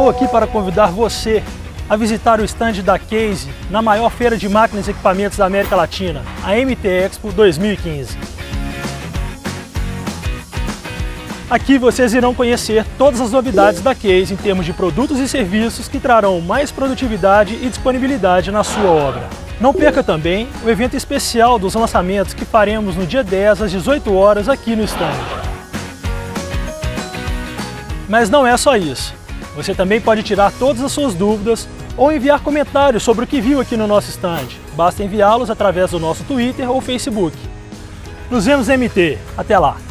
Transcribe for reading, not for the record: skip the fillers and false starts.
aqui para convidar você a visitar o stand da Case na maior feira de máquinas e equipamentos da América Latina, a MT Expo 2015. Aqui vocês irão conhecer todas as novidades da Case em termos de produtos e serviços que trarão mais produtividade e disponibilidade na sua obra. Não perca também o evento especial dos lançamentos que faremos no dia 10 às 18 horas aqui no stand. Mas não é só isso. Você também pode tirar todas as suas dúvidas ou enviar comentários sobre o que viu aqui no nosso stand. Basta enviá-los através do nosso Twitter ou Facebook. Nos vemos, MT. Até lá!